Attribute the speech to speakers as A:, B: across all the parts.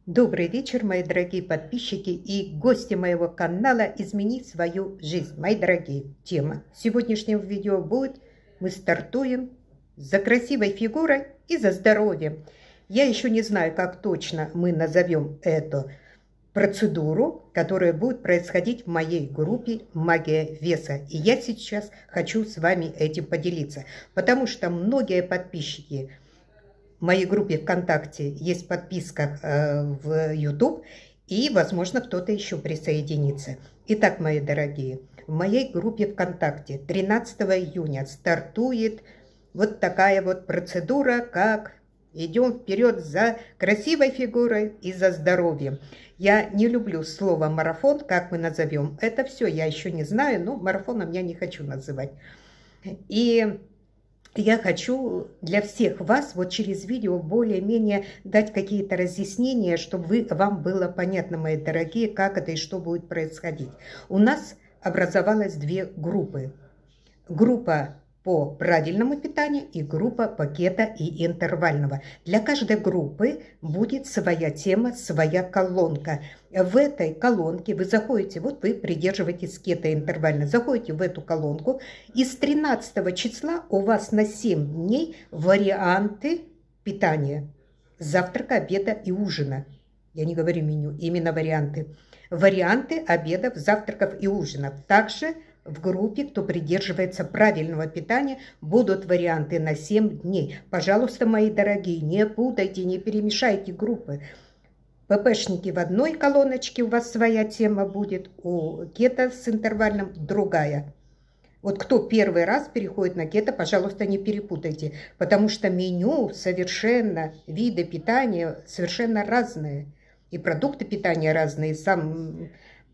A: Добрый вечер, мои дорогие подписчики и гости моего канала «Изменить свою жизнь». Мои дорогие, тема сегодняшнего видео будет: мы стартуем за красивой фигурой и за здоровьем. Я еще не знаю, как точно мы назовем эту процедуру, которая будет происходить в моей группе «Магия веса». И я сейчас хочу с вами этим поделиться, потому что многие подписчики в моей группе ВКонтакте, есть подписка в YouTube, и, возможно, кто-то еще присоединится. Итак, мои дорогие, в моей группе ВКонтакте 13 июня стартует вот такая вот процедура, как «Идем вперед за красивой фигурой и за здоровьем». Я не люблю слово «марафон», как мы назовем. Это все я еще не знаю, но марафоном я не хочу называть. И я хочу для всех вас вот через видео более-менее дать какие-то разъяснения, чтобы вам было понятно, мои дорогие, как это и что будет происходить. У нас образовалось две группы. Группа по правильному питанию и группа по кето и интервального. Для каждой группы будет своя тема, своя колонка. В этой колонке вы заходите, вот вы придерживаетесь кето интервально, заходите в эту колонку, и с 13 числа у вас на 7 дней варианты питания. Завтрака, обеда и ужина. Я не говорю меню, именно варианты. Варианты обедов, завтраков и ужинов. Также в группе, кто придерживается правильного питания, будут варианты на 7 дней. Пожалуйста, мои дорогие, не путайте, не перемешайте группы. ППшники в одной колоночке, у вас своя тема будет, у кето с интервальным другая. Вот кто первый раз переходит на кето, пожалуйста, не перепутайте, потому что меню совершенно, виды питания совершенно разные. И продукты питания разные, сам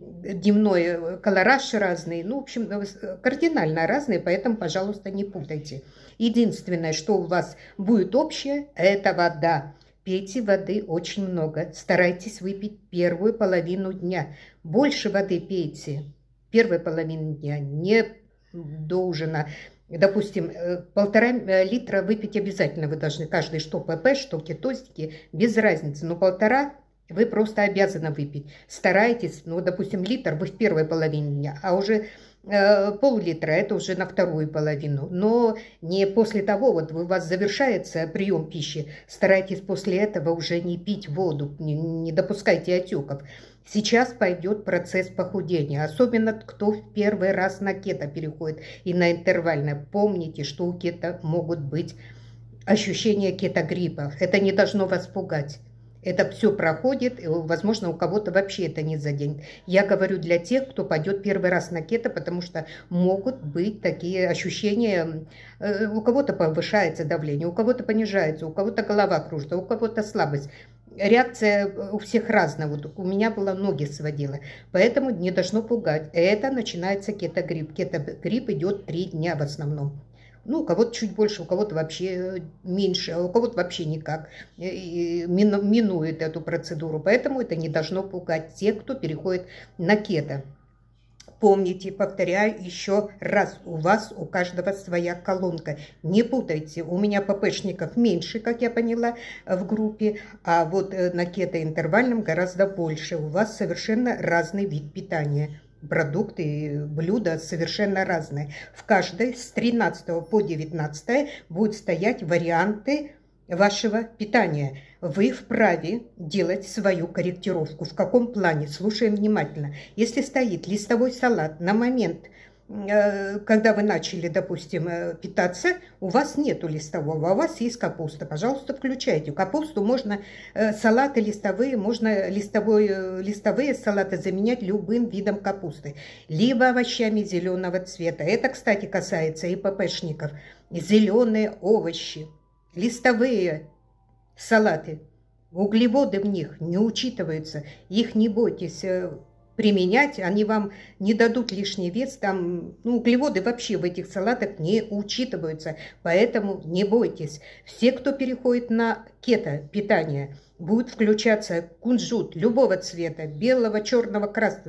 A: дневной колораж разный, ну, в общем, кардинально разные, поэтому, пожалуйста, не путайте. Единственное, что у вас будет общее, это вода. Пейте воды очень много, старайтесь выпить первую половину дня. Больше воды пейте первой половины дня, не до ужина. Допустим, 1,5 литра выпить обязательно вы должны, каждый, что ПП, что кетозики, без разницы, но 1,5 вы просто обязаны выпить. Старайтесь, ну, допустим, литр вы в первой половине дня, а уже пол-литра это уже на вторую половину. Но не после того, вот у вас завершается прием пищи, старайтесь после этого уже не пить воду, не допускайте отеков. Сейчас пойдет процесс похудения, особенно кто в первый раз на кето переходит и на интервальное. Помните, что у кето могут быть ощущения кетогриппа. Это не должно вас пугать. Это все проходит, и, возможно, у кого-то вообще это не заденет. Я говорю для тех, кто пойдет первый раз на кето, потому что могут быть такие ощущения. У кого-то повышается давление, у кого-то понижается, у кого-то голова кружится, у кого-то слабость. Реакция у всех разная. Вот у меня была, ноги сводила. Поэтому не должно пугать. Это начинается кетогрипп. Кетогрипп идет 3 дня в основном. Ну, у кого-то чуть больше, у кого-то вообще меньше, а у кого-то вообще никак минует эту процедуру. Поэтому это не должно пугать тех, кто переходит на кето. Помните, повторяю еще раз, у вас, у каждого своя колонка. Не путайте, у меня ППшников меньше, как я поняла, в группе, а вот на кето-интервальном гораздо больше. У вас совершенно разный вид питания. Продукты, блюда совершенно разные. В каждой с 13 по 19 будут стоять варианты вашего питания. Вы вправе делать свою корректировку. В каком плане? Слушаем внимательно. Если стоит листовой салат на момент, когда вы начали, допустим, питаться, у вас нету листового, а у вас есть капуста. Пожалуйста, включайте. Капусту можно, салаты листовые, можно листовые салаты заменять любым видом капусты. Либо овощами зеленого цвета. Это, кстати, касается и ППшников. Зеленые овощи, листовые салаты. Углеводы в них не учитываются. Их не бойтесь применять, они вам не дадут лишний вес, там, ну, углеводы вообще в этих салатах не учитываются, поэтому не бойтесь. Все, кто переходит на кето питание, будет включаться кунжут любого цвета, белого, черного, красного.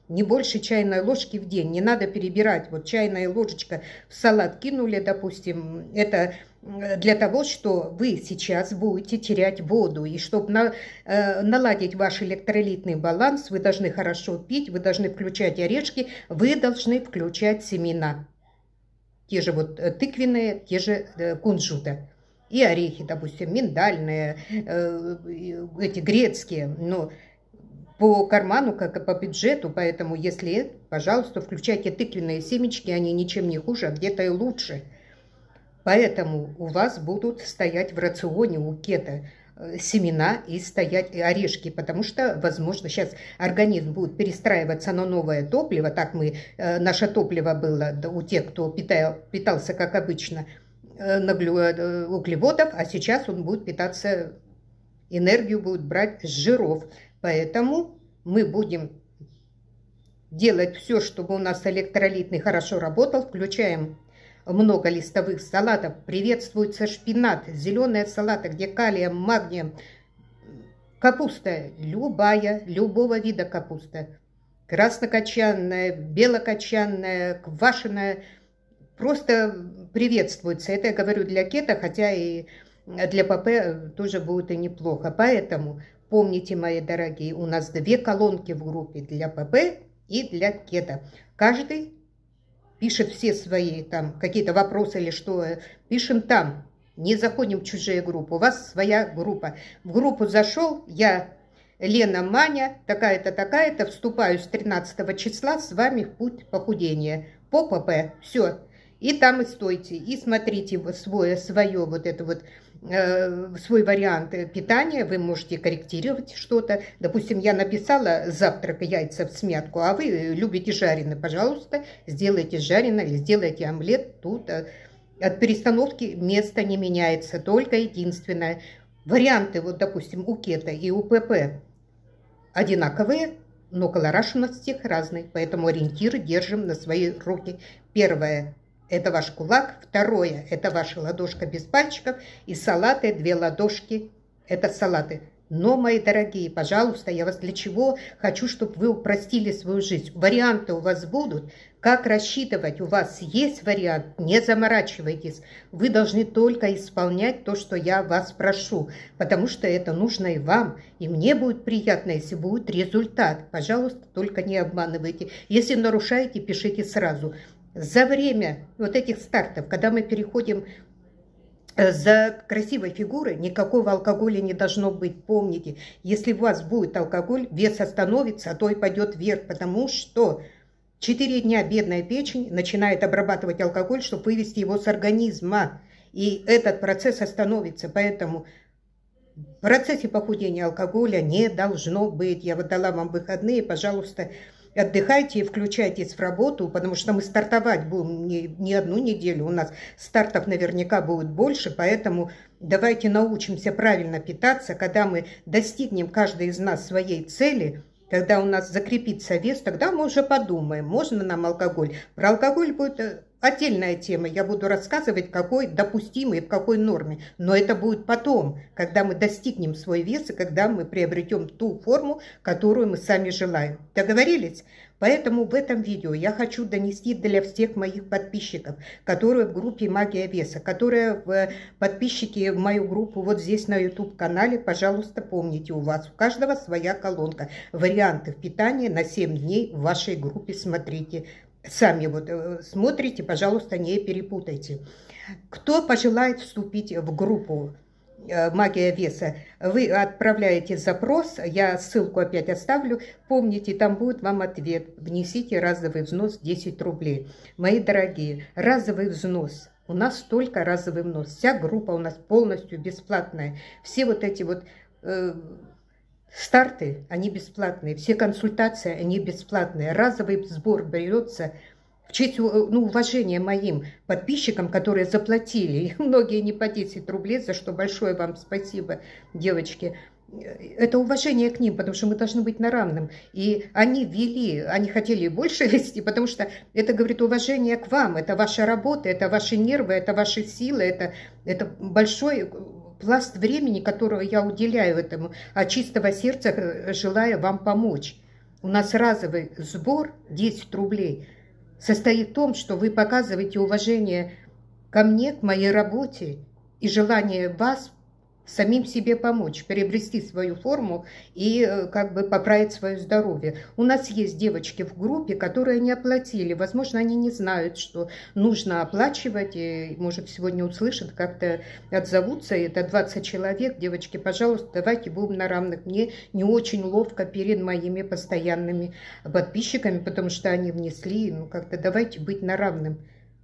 A: Не больше чайной ложки в день. Не надо перебирать. Вот чайная ложечка в салат кинули, допустим. Это для того, что вы сейчас будете терять воду. И чтобы наладить ваш электролитный баланс, вы должны хорошо пить, вы должны включать орешки, вы должны включать семена. Те же вот тыквенные, те же кунжута. И орехи, допустим, миндальные, эти грецкие. Но по карману, как и по бюджету, поэтому если, пожалуйста, включайте тыквенные семечки, они ничем не хуже, а где-то и лучше. Поэтому у вас будут стоять в рационе у кето семена и стоять орешки, потому что, возможно, сейчас организм будет перестраиваться на новое топливо. Так наше топливо было у тех, кто питался, как обычно, углеводов, а сейчас он будет питаться, энергию будет брать с жиров. Поэтому мы будем делать все, чтобы у нас электролитный хорошо работал. Включаем много листовых салатов. Приветствуется шпинат, зеленые салаты, где калием, магнием. Капуста любая, любого вида капуста. Краснокочанная, белокочанная, квашеная. Просто приветствуется. Это я говорю для кето, хотя и для ПП тоже будет и неплохо. Поэтому помните, мои дорогие, у нас 2 колонки в группе для ПП и для кето. Каждый пишет все свои там какие-то вопросы или что, пишем там. Не заходим в чужие группы. У вас своя группа. В группу зашел я, Лена, Маня, такая-то, такая-то, вступаю с 13 числа с вами в путь похудения. По ПП. Все. И там и стойте, и смотрите свой вариант питания, вы можете корректировать что-то. Допустим, я написала завтрак яйца в смятку, а вы любите жареное, пожалуйста, сделайте жареное или сделайте омлет. Тут от перестановки место не меняется, только единственное. Варианты, вот, допустим, у кето и у ПП одинаковые, но колораж у нас всех разный, поэтому ориентиры держим на свои руки. Первое – это ваш кулак. Второе – это ваша ладошка без пальчиков. И салаты, 2 ладошки – это салаты. Но, мои дорогие, пожалуйста, я вас для чего хочу, чтобы вы упростили свою жизнь. Варианты у вас будут. Как рассчитывать? У вас есть вариант. Не заморачивайтесь. Вы должны только исполнять то, что я вас прошу. Потому что это нужно и вам. И мне будет приятно, если будет результат. Пожалуйста, только не обманывайте. Если нарушаете, пишите сразу. За время вот этих стартов, когда мы переходим за красивой фигурой, никакого алкоголя не должно быть. Помните, если у вас будет алкоголь, вес остановится, а то и пойдет вверх, потому что 4 дня бедная печень начинает обрабатывать алкоголь, чтобы вывести его с организма. И этот процесс остановится, поэтому в процессе похудения алкоголя не должно быть. Я вот дала вам выходные, пожалуйста, отдыхайте и включайтесь в работу, потому что мы стартовать будем не 1 неделю. У нас стартов наверняка будет больше, поэтому давайте научимся правильно питаться. Когда мы достигнем, каждый из нас, своей цели, когда у нас закрепится вес, тогда мы уже подумаем, можно нам алкоголь. Про алкоголь будет отдельная тема. Я буду рассказывать, какой допустимый, в какой норме. Но это будет потом, когда мы достигнем свой вес и когда мы приобретем ту форму, которую мы сами желаем. Договорились? Поэтому в этом видео я хочу донести для всех моих подписчиков, которые в группе «Магия веса», которые подписчики в мою группу вот здесь на YouTube-канале, пожалуйста, помните, у вас у каждого своя колонка. Варианты питания на 7 дней в вашей группе смотрите. Сами вот смотрите, пожалуйста, не перепутайте. Кто пожелает вступить в группу «Магия веса», вы отправляете запрос, я ссылку опять оставлю, помните, там будет вам ответ. Внесите разовый взнос 10 рублей. Мои дорогие, разовый взнос. У нас только разовый взнос. Вся группа у нас полностью бесплатная. Все вот эти вот старты, они бесплатные. Все консультации, они бесплатные. Разовый сбор берется в честь уважения моим подписчикам, которые заплатили. Многие не по 10 рублей, за что большое вам спасибо, девочки. Это уважение к ним, потому что мы должны быть на равном. И они вели, они хотели больше вести, потому что это говорит уважение к вам. Это ваша работа, это ваши нервы, это ваши силы, это большой пласт времени, которого я уделяю этому, от чистого сердца желаю вам помочь. У нас разовый сбор 10 рублей состоит в том, что вы показываете уважение ко мне, к моей работе и желание вас самим себе помочь, приобрести свою форму и как бы поправить свое здоровье. У нас есть девочки в группе, которые не оплатили. Возможно, они не знают, что нужно оплачивать. И, может, сегодня услышат, как-то отзовутся. Это 20 человек. Девочки, пожалуйста, давайте будем на равных. Мне не очень ловко перед моими постоянными подписчиками, потому что они внесли. Ну, как-то давайте быть на равном.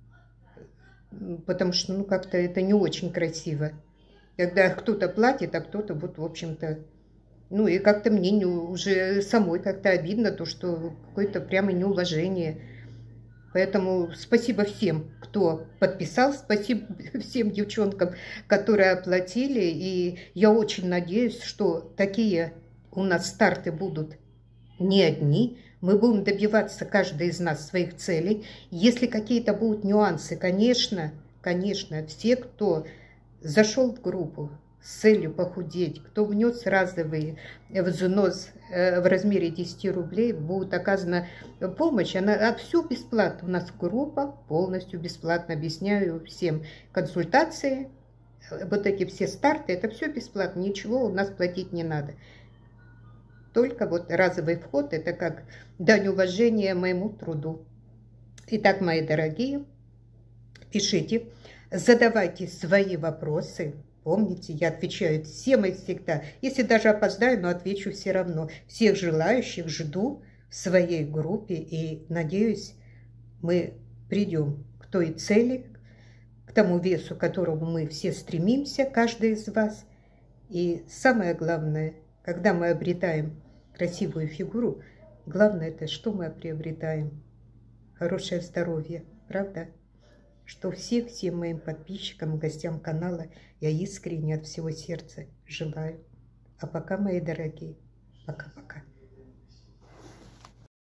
A: Потому что, ну, как-то это не очень красиво. Когда кто-то платит, а кто-то вот, в общем-то, ну и как-то мне уже самой как-то обидно, то, что какое-то прямо неуважение. Поэтому спасибо всем, кто подписал, спасибо всем девчонкам, которые оплатили. И я очень надеюсь, что такие у нас старты будут не одни. Мы будем добиваться, каждый из нас, своих целей. Если какие-то будут нюансы, конечно, все, кто зашел в группу с целью похудеть, кто внес разовый взнос в размере 10 рублей, будет оказана помощь. Все бесплатно. У нас группа полностью бесплатно. Объясняю всем. Консультации, вот эти все старты, это все бесплатно. Ничего у нас платить не надо. Только вот разовый вход, это как дань уважения моему труду. Итак, мои дорогие, пишите. Задавайте свои вопросы. Помните, я отвечаю всем и всегда. Если даже опоздаю, но отвечу все равно. Всех желающих жду в своей группе. И надеюсь, мы придем к той цели, к тому весу, к которому мы все стремимся, каждый из вас. И самое главное, когда мы обретаем красивую фигуру, главное это, что мы приобретаем? Хорошее здоровье, правда? Что всем моим подписчикам, гостям канала я искренне от всего сердца желаю. А пока, мои дорогие, пока-пока.